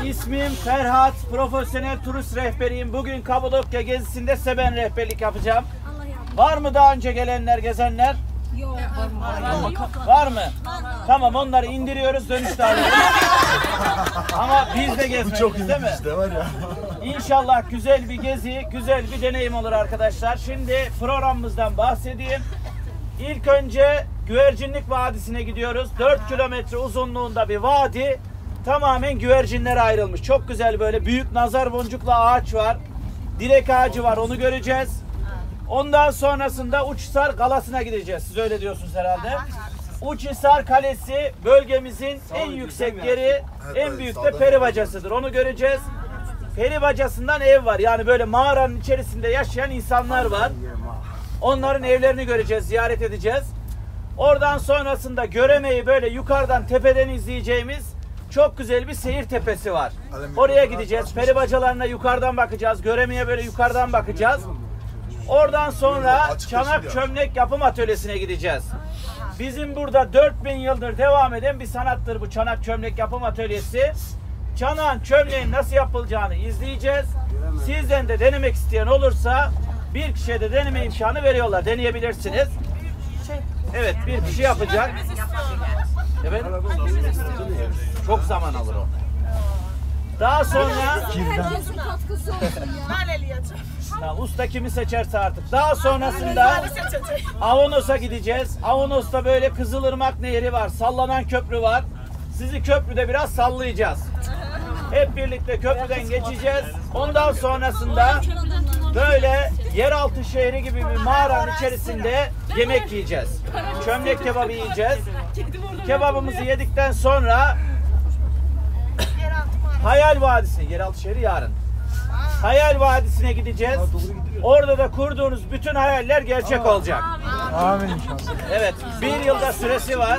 İsmim Ferhat, profesyonel turist rehberiyim. Bugün Kapadokya gezisinde size ben rehberlik yapacağım. Var mı daha önce gelenler, gezenler? Yok. Var mı? Tamam, onları indiriyoruz, dönüşte alıyoruz. Ama biz de gezmeliyiz, değil mi? İşte var ya. İnşallah güzel bir gezi, güzel bir deneyim olur arkadaşlar. Şimdi programımızdan bahsedeyim. İlk önce Güvercinlik Vadisi'ne gidiyoruz. 4 kilometre uzunluğunda bir vadi. Tamamen güvercinlere ayrılmış. Çok güzel, böyle büyük nazar boncuklu ağaç var. Dilek ağacı var, onu göreceğiz. Ondan sonrasında Uçhisar Kalası'na gideceğiz. Siz öyle diyorsunuz herhalde. Uçhisar Kalesi bölgemizin en yüksek yeri, en büyük de peri bacasıdır. Onu göreceğiz. Peri bacasından ev var. Yani böyle mağaranın içerisinde yaşayan insanlar var. Onların evlerini göreceğiz, ziyaret edeceğiz. Oradan sonrasında Göreme'yi böyle yukarıdan, tepeden izleyeceğimiz çok güzel bir seyir tepesi var. Oraya gideceğiz. Peri bacalarına yukarıdan bakacağız. Göreme'ye böyle yukarıdan bakacağız. Oradan sonra çanak çömlek yapım atölyesine gideceğiz. Bizim burada 4000 yıldır devam eden bir sanattır bu çanak çömlek yapım atölyesi. Çanağın çömleğin nasıl yapılacağını izleyeceğiz. Sizden de denemek isteyen olursa bir kişiye de deneme imkanı veriyorlar. Deneyebilirsiniz. Evet, bir kişi yapacak. Evet. Çok zaman alır o. Daha sonra usta kimi seçerse artık. Daha sonrasında Avanos'a gideceğiz. Avanos'ta böyle Kızılırmak Nehri var. Sallanan köprü var. Sizi köprüde biraz sallayacağız. Hep birlikte köprüden geçeceğiz. Ondan sonrasında böyle yeraltı şehri gibi bir mağaranın içerisinde yemek yiyeceğiz. Çömlek kebabı yiyeceğiz. Kebabımızı yedikten sonra Hayal Vadisi, yeraltı şehri yarın. Hayal Vadisi'ne gideceğiz. Orada da kurduğunuz bütün hayaller gerçek olacak. Amin inşallah. Evet, bir yılda süresi var.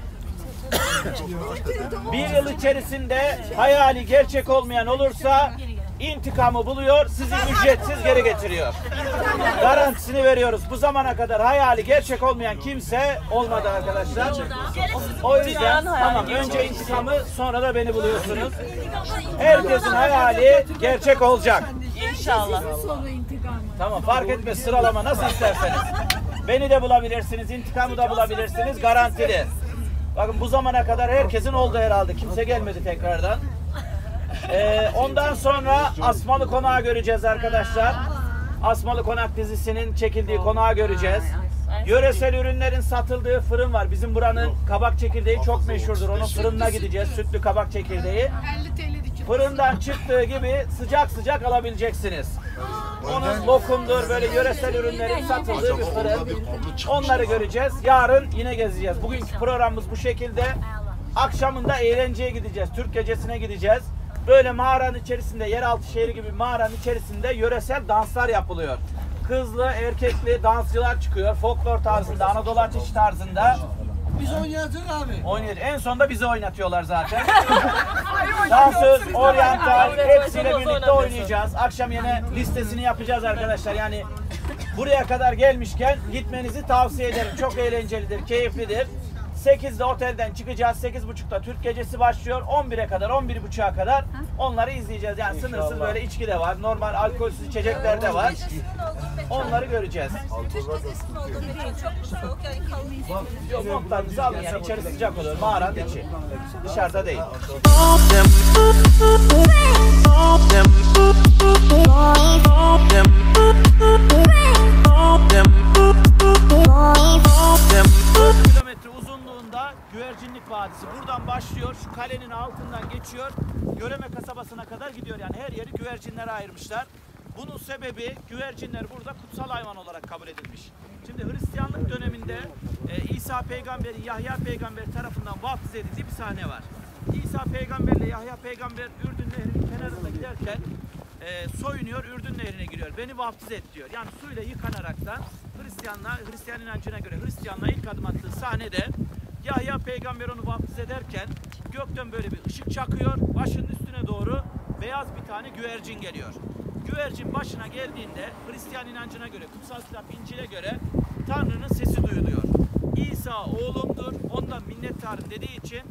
Bir yıl içerisinde hayali gerçek olmayan olursa intikamı buluyor, sizi ücretsiz geri getiriyor. Garantisini veriyoruz. Bu zamana kadar hayali gerçek olmayan kimse olmadı arkadaşlar. O yüzden tamam, önce intikamı, sonra da beni buluyorsunuz. Herkesin hayali gerçek olacak. İnşallah. Tamam, fark etmez, sıralama nasıl isterseniz. Beni de bulabilirsiniz, intikamı da bulabilirsiniz, garantili. Bakın bu zamana kadar herkesin oldu herhalde. Kimse gelmedi tekrardan. Ondan sonra Asmalı Konağı göreceğiz arkadaşlar. Asmalı Konak dizisinin çekildiği konağı göreceğiz. Yöresel ürünlerin satıldığı fırın var. Bizim buranın kabak çekirdeği çok meşhurdur. Onun fırınına gideceğiz. Sütlü kabak çekirdeği. Fırından çıktığı gibi sıcak sıcak alabileceksiniz. Onun lokumdur, böyle yöresel ürünlerin satıldığı bir fırın. Onları göreceğiz. Yarın yine gezeceğiz. Bugünkü programımız bu şekilde. Akşamında eğlenceye gideceğiz. Türk gecesine gideceğiz. Böyle mağaranın içerisinde, yeraltı şehri gibi mağaranın içerisinde yöresel danslar yapılıyor. Kızlı, erkekli dansçılar çıkıyor. Folklor tarzında, Anadolu ateşi tarzında. Biz oynayacağız abi. Oynuyor. En sonunda bizi oynatıyorlar zaten. Dansöz, oryantal, hepsiyle birlikte oynayacağız. Akşam yine listesini yapacağız arkadaşlar. Yani buraya kadar gelmişken gitmenizi tavsiye ederim. Çok eğlencelidir, keyiflidir. 8'de otelden çıkacağız. 8.30'da Türk gecesi başlıyor. 11'e kadar, 11.30'a kadar onları izleyeceğiz. Yani sınırsız böyle içki de var. Normal alkolsüz içecekler de var. Onları göreceğiz. Yok, montlarınızı alın, yani içeri sıcak oluyor. Mağaranın içi. Dışarıda değil. Kilometre uzunluğunda Güvercinlik Vadisi. Buradan başlıyor. Şu kalenin altından geçiyor. Göreme kasabasına kadar gidiyor. Yani her yeri güvercinlere ayırmışlar. Bunun sebebi güvercinler burada kutsal hayvan olarak kabul edilmiş. Şimdi Hristiyanlık döneminde İsa peygamberin Yahya peygamber tarafından vaftiz edildiği bir sahne var. İsa peygamberle Yahya peygamber Ürdün Nehri'nin kenarında giderken soyunuyor, Ürdün Nehri'ne giriyor. Beni vaftiz et diyor. Yani suyla yıkanaraktan Hristiyan inancına göre Hristiyanlığa ilk adım attığı sahnede Yahya peygamber onu vaftiz ederken gökten böyle bir ışık çakıyor. Başının üstüne doğru beyaz bir tane güvercin geliyor. Güvercin başına geldiğinde Hristiyan inancına göre, kutsal kitap İncil'e göre Tanrı'nın sesi duyuluyor. İsa oğlumdur, ondan minnettarım dediği için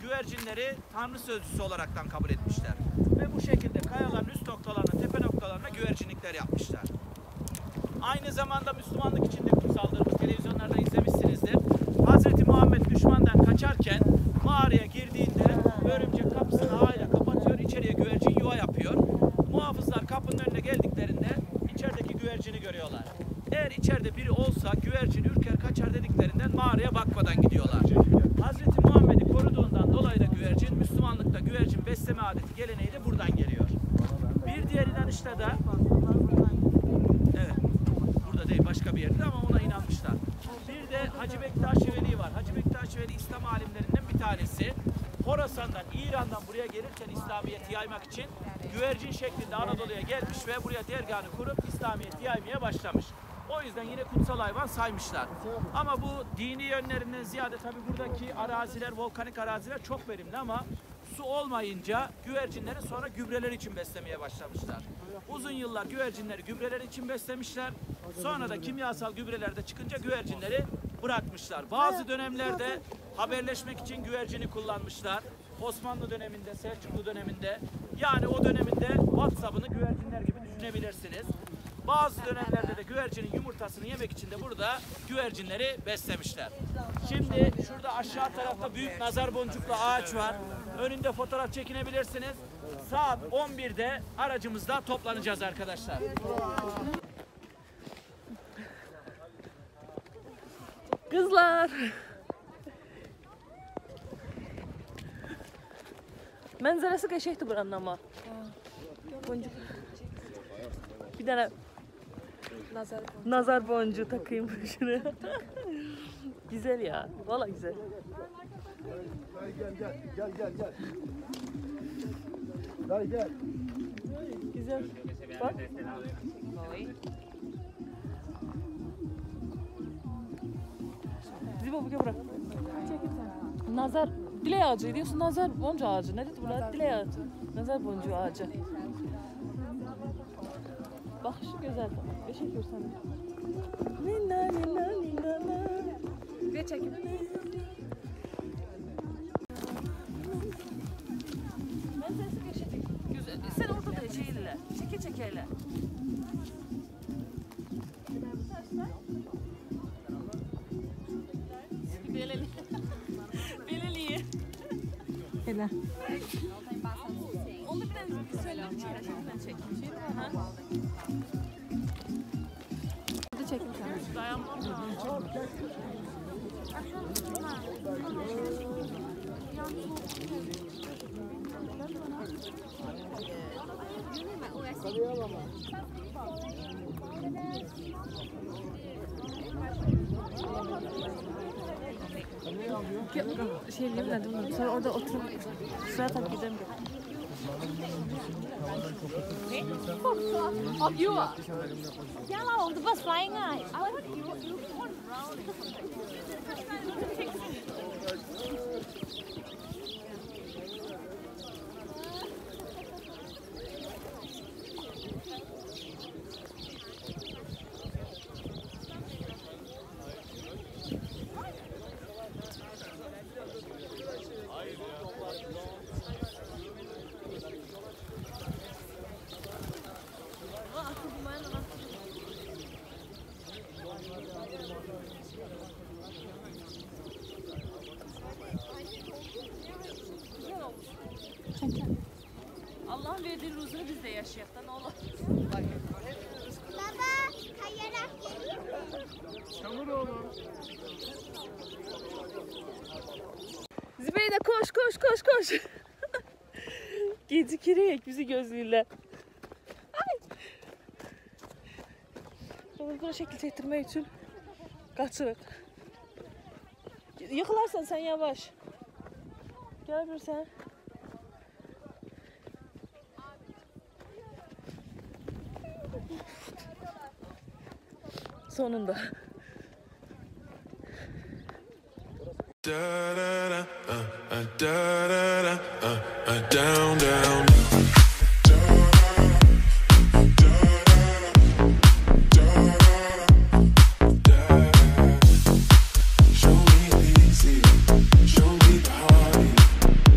güvercinleri tanrı sözcüsü olaraktan kabul etmişler. Ve bu şekilde kayaların üst noktalarına, tepe noktalarına güvercinlikler yapmışlar. Aynı zamanda Müslümanlık içinde kutsaldır. Bu televizyonlarda izlemişsinizdir. Hazreti Muhammed düşmandan kaçarken mağaraya girdiğinde örümcek kapısını ağıyla kapatıyor, içeriye güvercin yuva yapıyor. Muhafızlar kapının önüne geldiklerinde içerideki güvercini görüyorlar. Eğer içeride biri olsa güvercin ürker kaçar dediklerinden mağaraya bakmadan gidiyorlar. Hazreti Muhammed'i koruduğundan dolayı da güvercin, Müslümanlıkta güvercin besleme adeti geleneği de buradan geliyor. Bir diğer inanışta da, evet, burada değil başka bir yerde ama ona inanmışlar. Bir de Hacı Bektaş Veli var. Hacı Bektaş Veli İslam alimlerinden bir tanesi. Horasan'dan, İran'dan buraya gelirken İslamiyet'i yaymak için güvercin şeklinde Anadolu'ya gelmiş ve buraya dergahını kurup İslamiyet'i yaymaya başlamış. O yüzden yine kutsal hayvan saymışlar. Ama bu dini yönlerinden ziyade tabii buradaki araziler, volkanik araziler çok verimli ama su olmayınca güvercinleri sonra gübreler için beslemeye başlamışlar. Uzun yıllar güvercinleri gübreler için beslemişler. Sonra da kimyasal gübreler de çıkınca güvercinleri bırakmışlar. Bazı dönemlerde haberleşmek için güvercini kullanmışlar. Osmanlı döneminde, Selçuklu döneminde, yani o döneminde WhatsApp'ını güvercinler gibi düşünebilirsiniz. Bazı dönemlerde de güvercinin yumurtasını yemek için de burada güvercinleri beslemişler. Şimdi şurada aşağı tarafta büyük nazar boncuklu ağaç var. Önünde fotoğraf çekinebilirsiniz. Saat 11'de aracımızda toplanacağız arkadaşlar. Kızlar. Manzarası qəşəngdir buranın ama. Boncuk. Bir tane nazar boncuğu takayım şuraya. Güzel ya. Vallahi güzel. Gel. Güzel. Bak. Ziba bu bırak. Nazar dilek ağacı diyorsun. Nazar boncuğu ağacı. Ne dedi bunlar? Dilek ağacı. Nazar boncuğu ağacı. Bak şu güzel. Beşik görsene. Nina nina nina nina. Bir çekim. Ben sesi geçecek. Güzel. Sen orada da şeyle. Çeke. Beleli. Hele. Onu ben söyleyeyim. Ben çekeyim. Burada çekim sen. Dayanmam lazım. Şey diyeyim sonra orada oturup şuraya tak gidelim. Of you ah? Yeah lah, the bus flying ah. I want you want round. Allah'ın verdiği ruzunu biz de yaşayak da ne olur. Baba, kayarak geliyor. Çamur oğlum. Zübeyde koş. Gecikirek bizi gözlüyle. Ay. Bunu şekil çektirmek için kaçırık. Yıkılarsan sen yavaş. Gel bir sen. Sonunda. Down. Show me easy, show me the heart.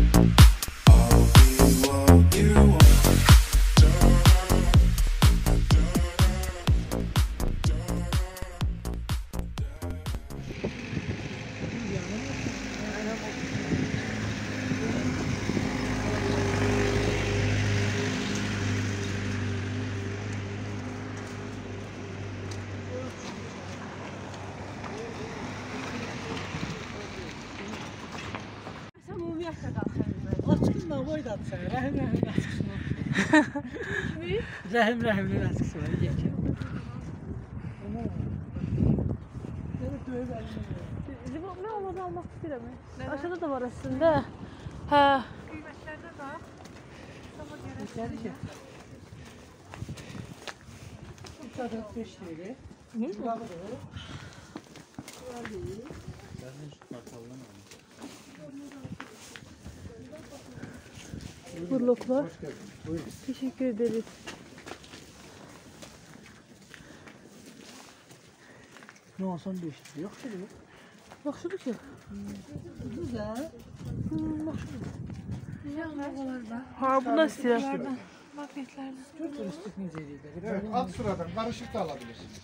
Babayı da atsana. Rahim askısı var. Rahim askısı var. Gel. Ne olmadı almak istedim. Aşağıda da var aslında. Ha. Kıymetlerde bak. Sabah Yeterli ki. 3 adet 5 TL. Ne? Bak da. Burluklar. Teşekkür ederiz. Ne olsan 5 TL. Yok şöyle. Bak şunu ki. Güzel. Bak şunu. Yağlar Ha bu nasıl ya? Magnetlerde. Çok turistik müzeleri. Evet, at sıradan karışık da alabilirsiniz.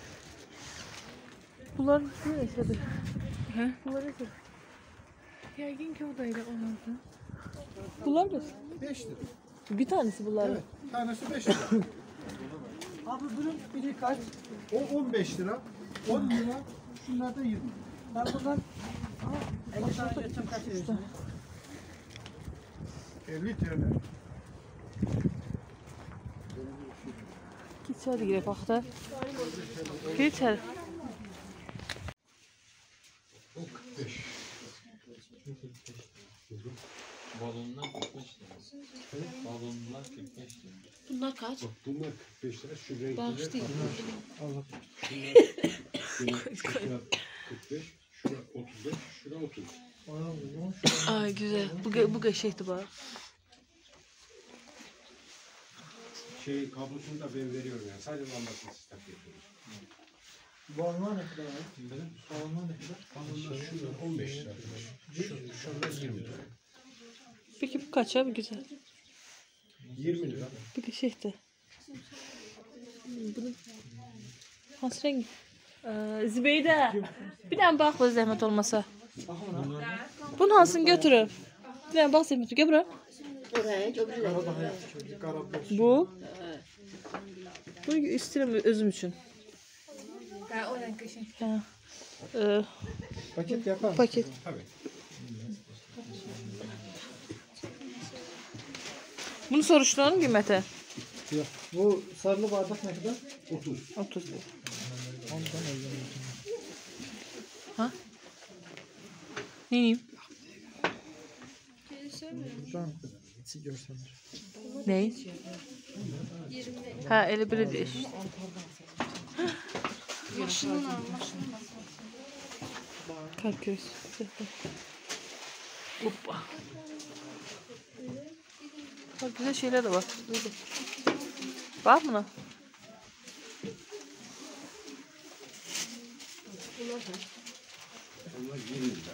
Bunlar ne istedik? He? Bunlar ne istedik? Yaygın odayla olurdu. Bunlar ne? 5 lira. Bir tanesi bunlar. Evet, tanesi 5 lira. Abi bunun biri kaç? O 15 lira, 10 lira, şunlar da 20 lira. Ben bundan 50 tane götüm kaç veriyorsun? 50 TL. Git içeri girek bak da. Gir içeri. Balonlar 45 lira. Balonlar 45 lira. Bunlar kaç? Bak bunlar 45 lira, şu renkliler Bağış değil. 60. Şura 45, şura 35, şura 30. Ay güzel. Bu geçecekti bana. Şey kablosunu da ben veriyorum yani. Sadece lambasını siz takıyorsunuz. Balonlar ne kadar abi? Balonlar ne kadar? Balonlar şurada 15 lira. Şurada 20 lira. Peki bu kaç abi güzel? 20 lira. Bu geçecekti. Bunun hangi rengi? Zübeyde. Bir tane bak bu zahmet olmasa. Bunun hansını götürüp. Bir tane bak zahmet gel buraya. Bu. Bunu isterim özüm için. Ha, o renk şey. Ha. Paket yapar mısın? Paket. Tabii. Bunu soruşturalım kıymeti. Bu sarılı bardak ne kadar? 30. 30 lira. Ha? Ne yiyeyim? Ne? Ha, öyle biri değil. Kalp göğüs. Hoppa. Bak güzel şeyler de var. Var mı? Onlar 20 lira.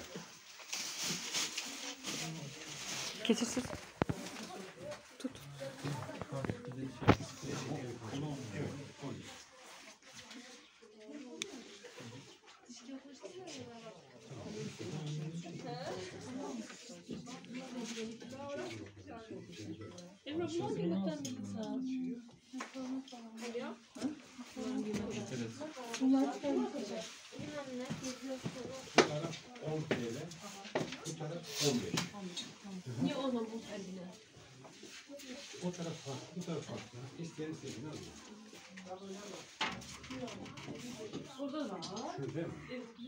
Keçirsiz. Tut. Emre bu hangi yemekten mi kısa? Bu taraf 10 TL. Bu taraf 15. Niye o zaman bu elbine? O taraf farklı, bu taraf farklı. İsteyen istediğini alıyor. Burada da var. Şurada mı?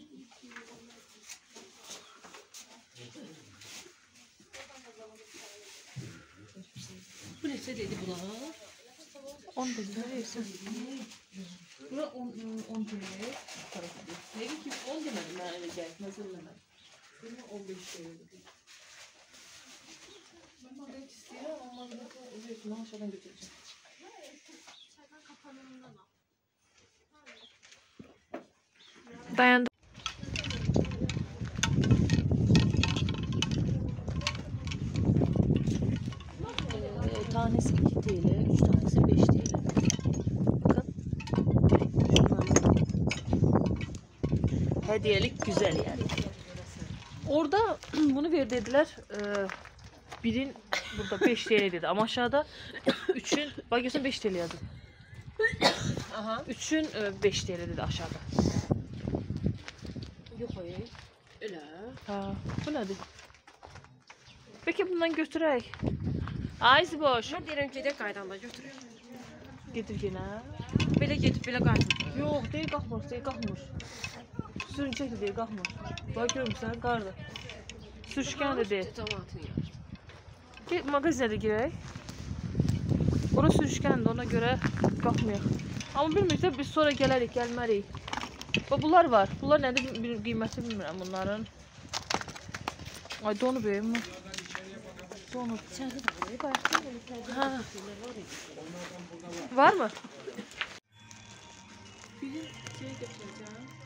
Bu ne dedi buna? 10 dedi. Neyse. Buna 10 TL. Ne ki 10 demedim ben öyle gel. Nasıl demedim? Buna 15 TL dedi. Ben market istiyorum ama ben aşağıdan götüreceğim. Dayandım. Tanesi 2 TL, 3 tanesi 5 TL. Bakın. Hediyelik güzel yani. Orada bunu ver dediler. Birin burada 5 TL dedi ama aşağıda 3'ün bakıyorsun 5 TL yazdı. Aha. 3'ün 5 TL dedi aşağıda. Yok hayır. Öyle. Ha, bu nedir? Peki bundan götürək. Ayız boş. Mən deyirəm gedək qaydanda götürək. Gedir yenə. Belə gedib belə qayıdıb. Yox, deyil qalxmır, deyil qalxmır. Sürünçək də deyil qalxmır. Bax görmüsən, qardır. Sürüşkən də deyil. Cəmaatını yığır. Bir mağazinə də girək. Ora sürüşkəndir, ona görə qalxmayaq. Amma bilmirik də biz sonra gələrik, gəlmərik. Bax bunlar var. Bunlar nədir bir qiyməti bilmirəm bunların. Ay donub evim. Donub. İçəridə də var. Bayaqdan belə içəridə Ha. var idi. Var mı? Birin şey götürəcəm.